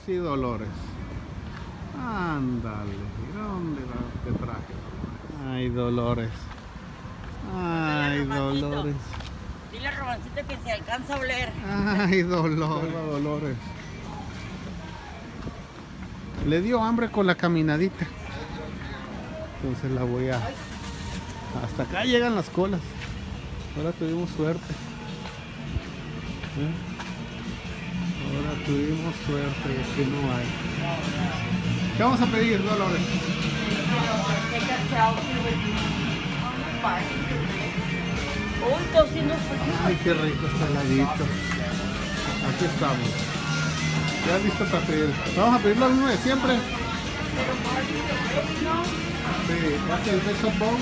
sí, Dolores. Ándale, mira dónde te traje. Ay, Dolores. Ay, Dolores. Dile a Romancito que se alcanza a oler. Ay, Dolores. Le dio hambre con la caminadita. Entonces la voy a... Hasta acá llegan las colas. Ahora tuvimos suerte. Ahora tuvimos suerte de que no hay. ¿Qué vamos a pedir, Dolores? Ay, qué rico está el heladito. Aquí estamos. Ya listo para pedir. Vamos a pedir lo mismo de siempre. Sí, hace el best of both.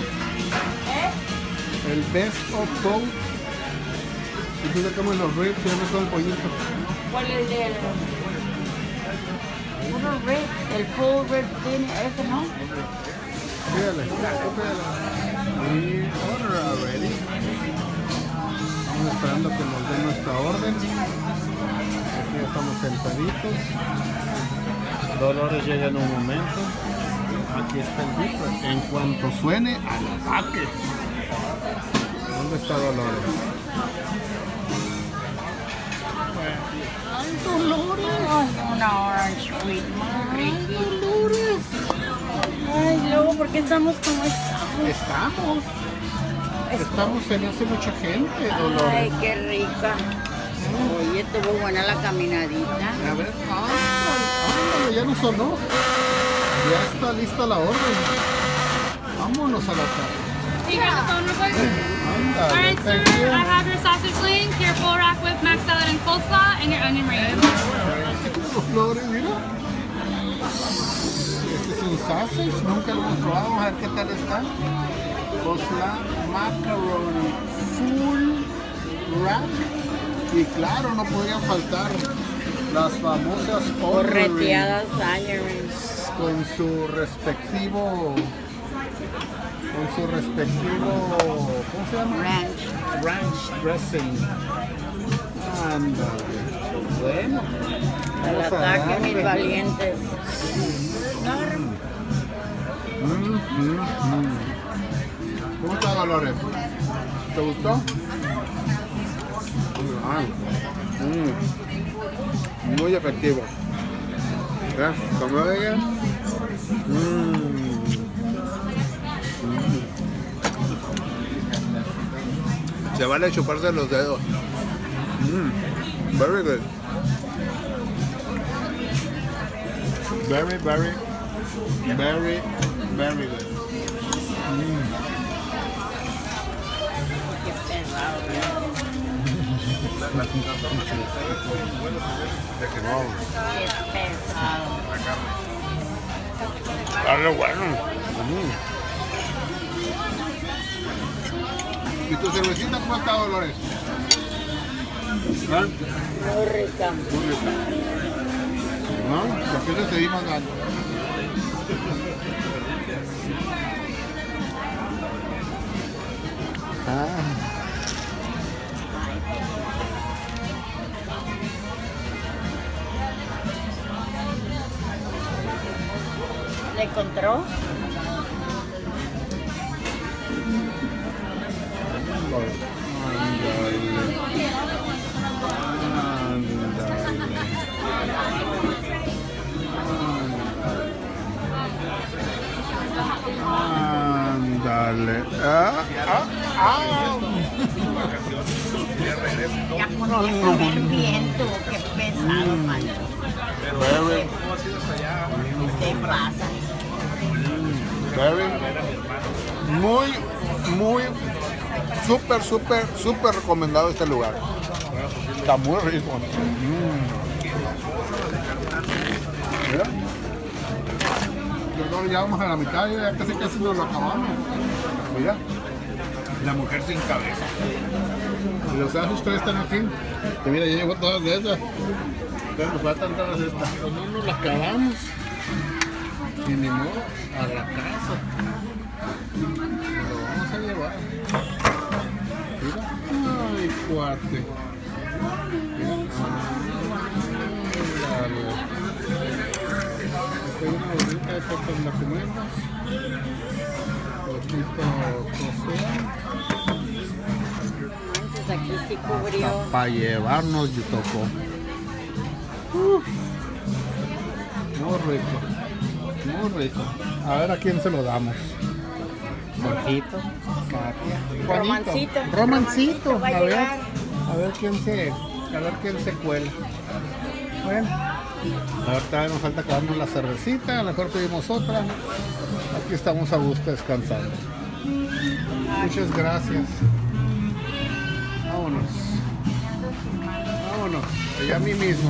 El best of both. Y tú sacamos los ribs y ya me todo el pollito. ¿Cuál es el de puro rib? El full rib tiene ese, ¿no? Pídale. Y order already. Estamos esperando que nos den nuestra orden. Aquí ya estamos sentaditos. Dolores llega en un momento. Aquí está el beeper. En cuanto suene, al ataque. ¿Dónde está Dolores? ¡Ay, Dolores! Una orange sweet. ¡Ay, Dolores! Ay, luego, ¿por qué estamos como estamos? Estamos en hace mucha gente, Dolores. Ay, qué rica. Oye, estuvo buena la caminadita. A ver, ándale, ya no sonó. Ya está lista la orden. Vámonos a la tarde. Can you grab the phone real quick? Ándale, Alright, sir, thank you. I have your sausage link, your full rack with mac salad and coleslaw, and your onion rings. Dolores, mira. Este es un sausage, nunca lo hemos probado. Vamos a ver qué tal está. Coleslaw, macaroni, full rack. Y claro, no podían faltar las famosas Correteadas onion rings. con su respectivo, ¿cómo se llama? Ranch dressing. Ándale. Bueno, Al vamos a ataque, darle. mis valientes. ¿Cómo está, Dolores? ¿Te gustó? Muy efectivo. ¿Ya? ¿Cómo ella? Se vale chuparse los dedos. Very good. Very, very, very, very good. Qué pesado. Qué pesado. Dale, bueno. ¿Y tu cervecita cómo está, Dolores? ¿Ah? Muy rica. Muy rica. ¿No? Porque le seguimos dando. ¿Le encontró? Ándale. Ya por ver viento, qué pesado, Pancho. Te pasa. Muy, súper recomendado este lugar. Está muy rico. Mira. Ya vamos a la mitad, ya casi nos lo acabamos. Mira. La mujer sin cabeza. Y los sándwiches ustedes están aquí. Y mira, ya llegó todas de esas. Entonces nos faltan todas estas. Pues no nos las acabamos. Y ni modo, a la casa. Lo vamos a llevar. Mira. Ay, cuate. Mira. Ándale. nosotros la comemos. Entonces aquí sí cubrió. Para llevarnos y tocó. Muy rico, muy rico. A ver a quién se lo damos. Jorgito, Katia, Romancito. Romancito. Va a llegar. A ver quién se cuela. Bueno, ahorita nos falta acabarnos la cervecita, a lo mejor pedimos otra. Aquí estamos a gusto descansando. Muchas gracias. Vámonos. Vámonos, allá a mí mismo.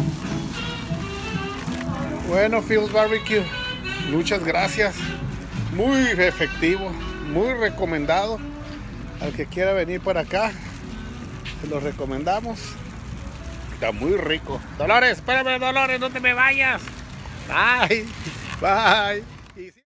Bueno, Phil's Barbecue, muchas gracias. Muy efectivo, muy recomendado. Al que quiera venir por acá, se lo recomendamos. Está muy rico. Dolores, espérame, Dolores, no te me vayas. Bye, bye.